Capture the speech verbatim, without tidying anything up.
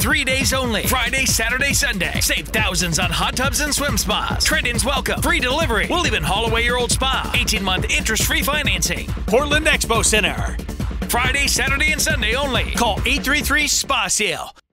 Three days only. Friday, Saturday, Sunday. Save thousands on hot tubs and swim spas. Trade-ins welcome. Free delivery. We'll even haul away your old spa. eighteen-month interest-free financing. Portland Expo Center. Friday, Saturday, and Sunday only. Call eight three three, S P A, SALE.